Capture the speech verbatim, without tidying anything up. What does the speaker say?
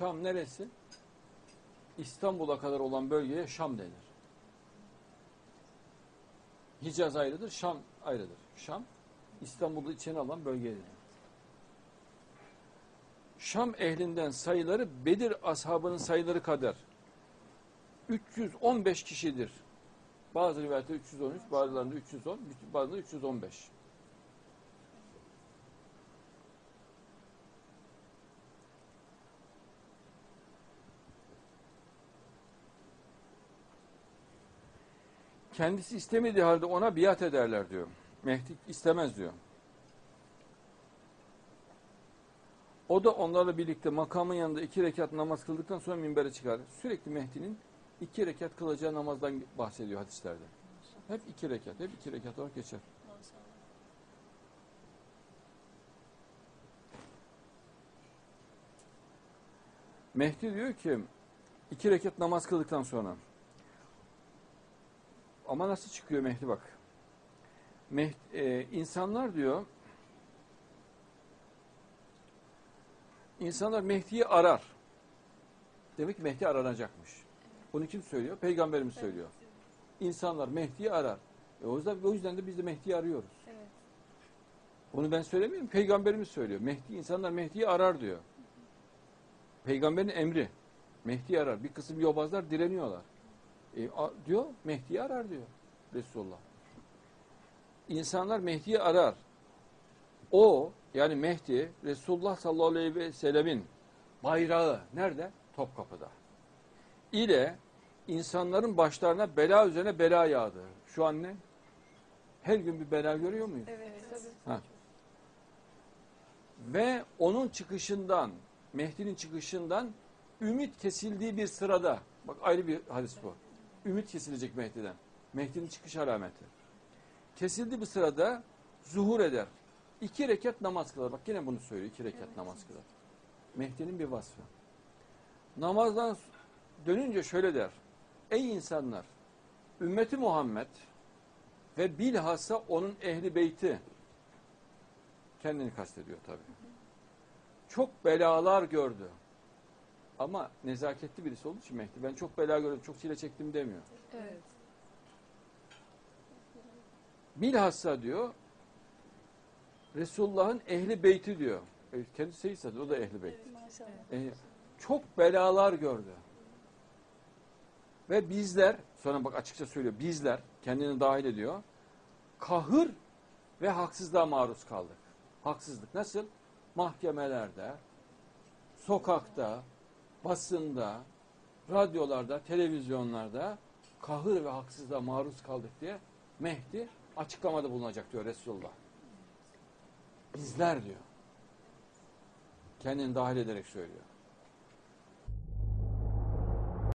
Şam neresi? İstanbul'a kadar olan bölgeye Şam denir. Hicaz ayrıdır, Şam ayrıdır. Şam, İstanbul'u içine alan bölge denir. Şam ehlinden sayıları Bedir ashabının sayıları kadar üç yüz on beş kişidir. Bazı rivayette üç yüz on üç, bazılarında üç yüz on, bazılarında üç yüz on beş. Kendisi istemediği halde ona biat ederler diyor. Mehdi istemez diyor. O da onlarla birlikte makamın yanında iki rekat namaz kıldıktan sonra minbere çıkar. Sürekli Mehdi'nin iki rekat kılacağı namazdan bahsediyor hadislerde. Hep iki rekat, hep iki rekat olarak geçer. Mehdi diyor ki iki rekat namaz kıldıktan sonra, ama nasıl çıkıyor Mehdi bak. Mehdi, e, insanlar diyor, insanlar Mehdi'yi arar. Demek ki Mehdi aranacakmış. Bunu kim söylüyor? Peygamberimiz söylüyor. İnsanlar Mehdi'yi arar. E o yüzden, o yüzden de biz de Mehdi'yi arıyoruz. Evet. Onu ben söylemiyorum. Peygamberimiz söylüyor. Mehdi, insanlar Mehdi'yi arar diyor. Peygamberin emri. Mehdi'yi arar. Bir kısım yobazlar direniyorlar. E, a, diyor Mehdi'yi arar diyor Resulullah. İnsanlar Mehdi'yi arar. O yani Mehdi Resulullah sallallahu aleyhi ve sellemin bayrağı nerede? Topkapı'da. İle insanların başlarına bela üzerine bela yağdı. Şu an ne? Her gün bir bela görüyor muyuz? Evet, tabii. Ha. Ve onun çıkışından, Mehdi'nin çıkışından ümit kesildiği bir sırada, bak ayrı bir hadis bu. Ümit kesilecek Mehdi'den. Mehdi'nin çıkış alameti. Kesildiği bir sırada zuhur eder. İki rekat namaz kılar. Bak yine bunu söylüyor. İki rekat evet. namaz kılar. Mehdi'nin bir vasfı. Namazdan dönünce şöyle der. Ey insanlar! Ümmeti Muhammed ve bilhassa onun ehli beyti, kendini kastediyor tabii. Çok belalar gördü. Ama nezaketli birisi olduğu için Mehdi. Ben çok bela gördüm, çok çile çektim demiyor. Evet. Bilhassa diyor, Resulullah'ın ehli beyti diyor. E, kendisi ise o da ehli beyt. Evet, e, çok belalar gördü. Ve bizler, sonra bak açıkça söylüyor, bizler, kendini dahil ediyor, kahır ve haksızlığa maruz kaldık. Haksızlık nasıl? Mahkemelerde, sokakta, basında, radyolarda, televizyonlarda kahır ve haksızlığa maruz kaldık diye Mehdi açıklamada bulunacak diyor Resulullah. Bizler diyor. Kendini dahil ederek söylüyor.